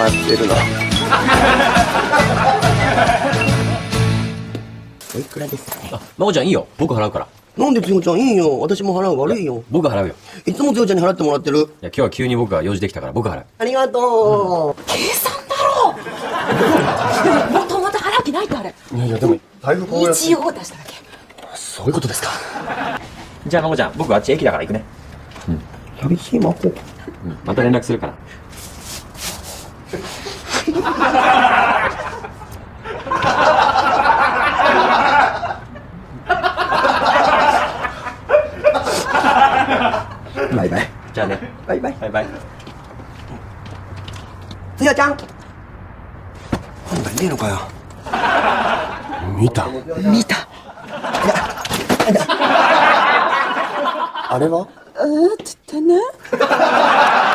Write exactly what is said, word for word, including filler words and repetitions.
笑ってるの。おいくらですかね。 あ、まこちゃんいいよ。僕払うから。 なんでつよちゃんいいよ。私も払う。悪いよ。 僕払うよ。 いつもつよちゃんに払ってもらってる。 いや、今日は急に僕が用事できたから僕払う。 ありがとう。 計算だろう。もともと払う気ないってあれ。 いやいや、でも、だいぶこうやって。 一応出しただけ。 そういうことですか。 じゃあまこちゃん、僕あっち駅だから行くね。 うん。寂しいまこ。 うん。また連絡するから。 バイバイ。 じゃあね。 バイバイ。 バイバイ。 つよちゃん。なんだ、いねえのかよ。見た。 見た。 あれは？ えーって言ってね。